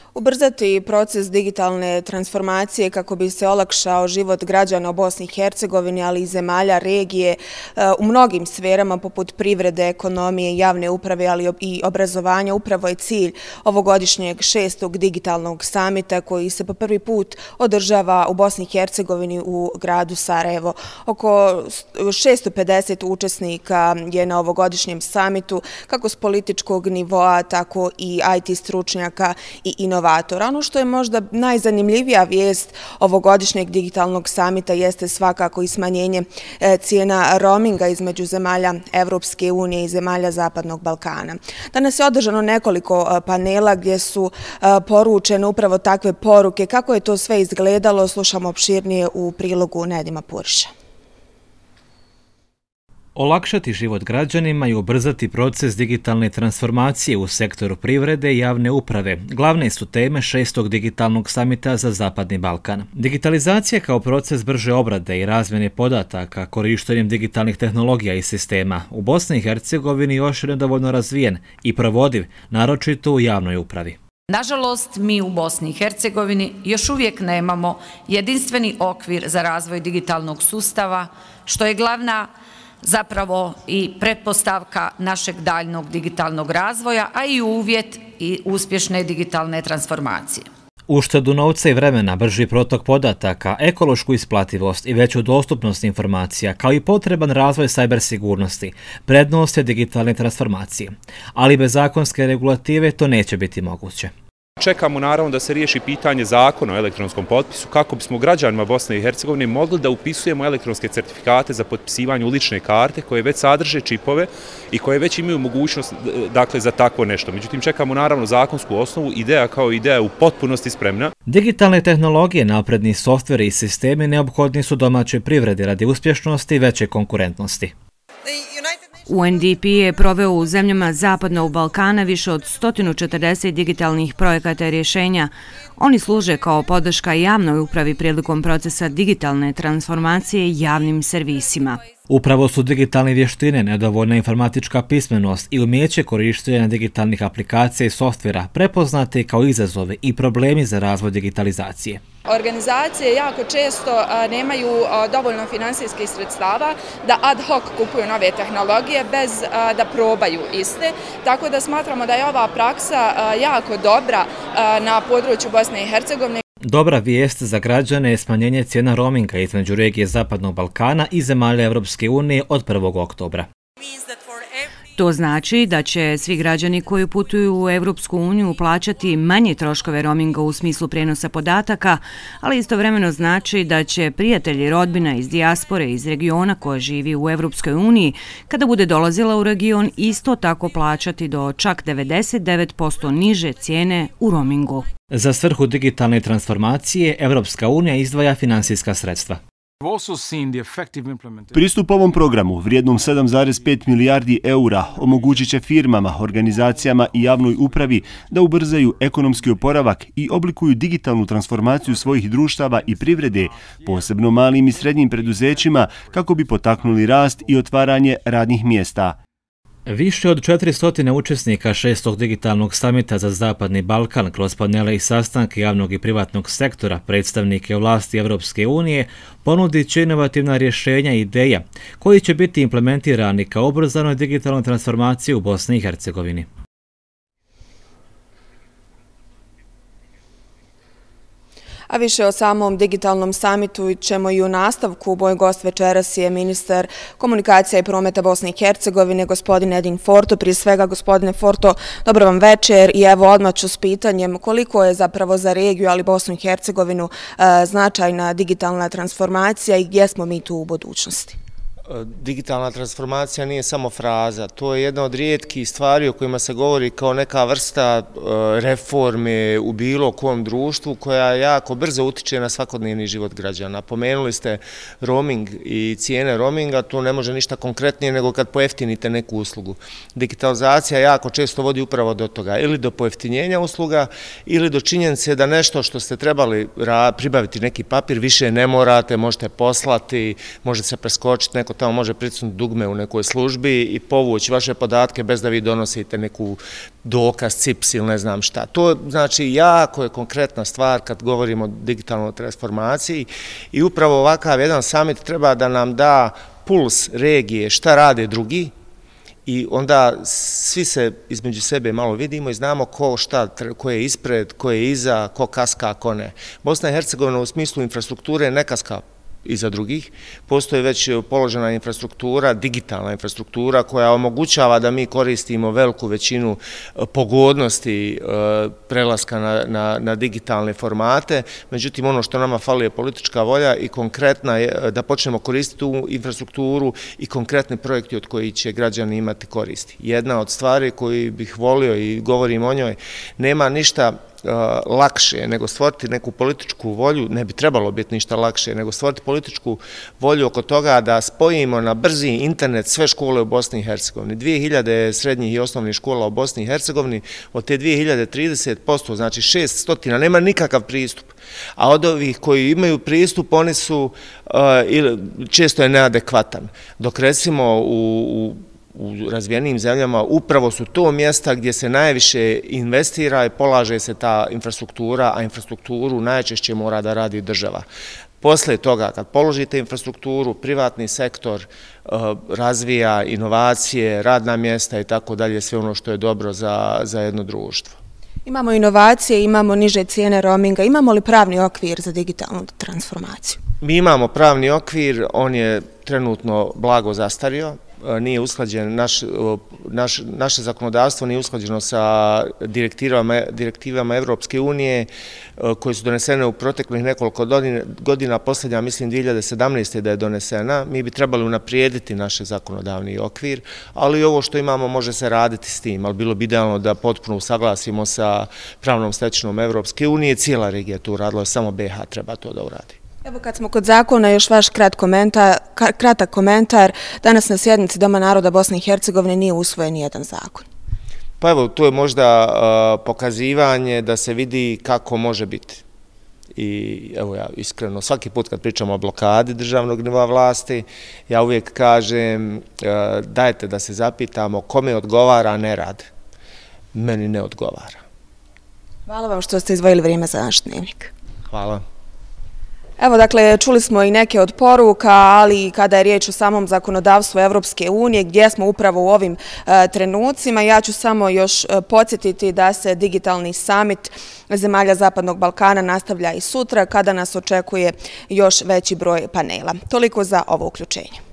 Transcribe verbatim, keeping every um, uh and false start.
Ubrzati proces digitalne transformacije kako bi se olakšao život građana u Bosni i Hercegovini, ali i zemalja regije u mnogim sferama poput privrede, ekonomije, javne uprave, ali i obrazovanja, upravo je cilj ovogodišnjeg šestog digitalnog samita koji se po prvi put održava u Bosni i Hercegovini u gradu Sarajevo. Oko šesto pedeset učesnika je na ovogodišnjem samitu, kako s političkog nivoa, tako i I T stručnjaka i inovatora. Ono što je možda najzanimljivija vijest ovogodišnjeg digitalnog samita jeste svakako i smanjenje cijena roaminga između zemalja Evropske unije i zemalja Zapadnog Balkana. Danas je održano nekoliko panela gdje su poručene upravo takve poruke. Kako je to sve izgledalo, slušamo opširnije u prilogu Nedima Puriša. Olakšati život građanima i ubrzati proces digitalne transformacije u sektoru privrede i javne uprave glavne su teme šestog digitalnog samita za Zapadni Balkan. Digitalizacija kao proces brže obrade i razmjene podataka korištenjem digitalnih tehnologija i sistema u Bosni i Hercegovini još je nedovoljno razvijen i provodiv, naročito u javnoj upravi. Nažalost, mi u Bosni i Hercegovini još uvijek nemamo jedinstveni okvir za razvoj digitalnog sustava, što je glavna zapravo i pretpostavka našeg daljnog digitalnog razvoja, a i uvjet i uspješne digitalne transformacije. Uštedu novca i vremena, brži protok podataka, ekološku isplativost i veću dostupnost informacija, kao i potreban razvoj sajber sigurnosti, prednost je digitalne transformacije. Ali bez zakonske regulative to neće biti moguće. Čekamo naravno da se riješi pitanje zakona o elektronskom potpisu kako bismo građanima Bosne i Hercegovine mogli da upisujemo elektronske certifikate za potpisivanje u lične karte koje već sadrže čipove i koje već imaju mogućnost dakle, za takvo nešto. Međutim, čekamo naravno zakonsku osnovu, ideja kao ideja u potpunosti spremna. Digitalne tehnologije, napredni softveri i sistemi neophodni su domaćoj privredi radi uspješnosti i veće konkurentnosti. U N D P je proveo u zemljama Zapadnog Balkana više od sto četrdeset digitalnih projekata i rješenja. Oni služe kao podrška javnoj upravi prilikom procesa digitalne transformacije javnim servisima. Upravo su digitalne vještine, nedovoljna informatička pismenost i umjeće korištenja digitalnih aplikacija i softvera prepoznate kao izazove i problemi za razvoj digitalizacije. Organizacije jako često nemaju dovoljno finansijskih sredstava da ad hoc kupuju nove tehnologije bez da probaju iste, tako da smatramo da je ova praksa jako dobra na području Bosne i Hercegovine. Dobra vijest za građane je smanjenje cijena roaminga između regije Zapadnog Balkana i zemalja Evropske unije od prvog oktobra. To znači da će svi građani koji putuju u Evropsku uniju plaćati manje troškove roaminga u smislu prijenosa podataka, ali istovremeno znači da će prijatelji rodbina iz dijaspore iz regiona koja živi u Evropskoj uniji, kada bude dolazila u region, isto tako plaćati do čak devedeset devet posto niže cijene u roamingu. Za svrhu digitalne transformacije, Evropska unija izdvaja finansijska sredstva. Pristup ovom programu, vrijednom sedam zarez pet milijardi eura, omogućit će firmama, organizacijama i javnoj upravi da ubrzaju ekonomski oporavak i oblikuju digitalnu transformaciju svojih društava i privrede, posebno malim i srednjim preduzećima, kako bi potaknuli rast i otvaranje radnih mjesta. Više od četiristo učesnika šestog digitalnog samita za Zapadni Balkan kroz panele i sastanke javnog i privatnog sektora, predstavnike vlasti Evropske unije, ponudit će inovativna rješenja i ideja koji će biti implementirani kao ubrzanoj digitalnoj transformaciji u Bosni i Hercegovini. A više o samom digitalnom samitu ćemo i u nastavku. Moj gost večeras je ministar komunikacija i prometa Bosne i Hercegovine, gospodin Edin Forto. Prije svega, gospodine Forto, dobro vam večer i evo odmah ću s pitanjem koliko je zapravo za regiju, ali Bosnu i Hercegovinu, značajna digitalna transformacija i gdje smo mi tu u budućnosti? Digitalna transformacija nije samo fraza, to je jedna od rijetkih stvari o kojima se govori kao neka vrsta reforme u bilo kom društvu koja jako brzo utiče na svakodnevni život građana. Pomenuli ste roaming i cijene roaminga, to ne može ništa konkretnije nego kad pojeftinite neku uslugu. Digitalizacija jako često vodi upravo do toga, ili do pojeftinjenja usluga, ili do činjenice da nešto što ste trebali pribaviti neki papir više ne morate, možete poslati, možete se preskočiti neko tamo može pritisnuti dugme u nekoj službi i povući vaše podatke bez da vi donosite neku dokaz, cips ili ne znam šta. To znači jako je konkretna stvar kad govorimo o digitalnoj transformaciji i upravo ovakav jedan summit treba da nam da puls regije šta rade drugi i onda svi se između sebe malo vidimo i znamo ko šta, ko je ispred, ko je iza, ko kaska, ko ne. Bosna i Hercegovina u smislu infrastrukture ne kaska iza drugih. Postoji već položena infrastruktura, digitalna infrastruktura koja omogućava da mi koristimo veliku većinu pogodnosti prelaska na, na, na digitalne formate. Međutim, ono što nama fali je politička volja i konkretna je da počnemo koristiti tu infrastrukturu i konkretni projekti od kojih će građani imati koristi. Jedna od stvari koju bih volio i govorim o njoj, nema ništa lakše nego stvoriti neku političku volju, ne bi trebalo biti ništa lakše, nego stvoriti političku volju oko toga da spojimo na brzi internet sve škole u Bosni i Hercegovini. dvije hiljade srednjih i osnovnih škola u Bosni i Hercegovini, od te dvije hiljade trideset posto, znači šest stotina, nema nikakav pristup. A od ovih koji imaju pristup, oni su često je neadekvatan. Dok recimo u u razvijenim zemljama upravo su to mjesta gdje se najviše investira i polaže se ta infrastruktura, a infrastrukturu najčešće mora da radi država. Posle toga, kad položite infrastrukturu, privatni sektor razvija inovacije, radna mjesta i tako dalje, sve ono što je dobro za, za jedno društvo. Imamo inovacije, imamo niže cijene roaminga, imamo li pravni okvir za digitalnu transformaciju? Mi imamo pravni okvir, on je trenutno blago zastario, nije usklađen, naš, naš, naše zakonodavstvo nije usklađeno sa direktivama, direktivama Evropske unije koje su donesene u proteklih nekoliko godina, posljednja mislim dvije hiljade sedamnaeste. da je donesena. Mi bi trebali unaprijediti naš zakonodavni okvir, ali ovo što imamo može se raditi s tim, ali bilo bi idealno da potpuno usaglasimo sa pravnom stečevinom Evropske unije, cijela regija tu radila, samo B H treba to da uradi. Evo kad smo kod zakona, još vaš krat komentar, kratak komentar. Danas na sjednici Doma naroda Bosne i Hercegovine nije usvojen nijedan zakon. Pa evo, to je možda uh, pokazivanje da se vidi kako može biti. I evo ja iskreno, svaki put kad pričamo o blokadi državnog nivoa vlasti, ja uvijek kažem uh, dajte da se zapitamo kome odgovara nerad. Meni ne odgovara. Hvala vam što ste izdvojili vrijeme za naš dnevnik. Hvala. Evo, dakle, čuli smo i neke od poruka, ali kada je riječ o samom zakonodavstvu Evropske unije, gdje smo upravo u ovim e, trenucima, ja ću samo još e, podsjetiti da se digitalni summit zemalja Zapadnog Balkana nastavlja i sutra, kada nas očekuje još veći broj panela. Toliko za ovo uključenje.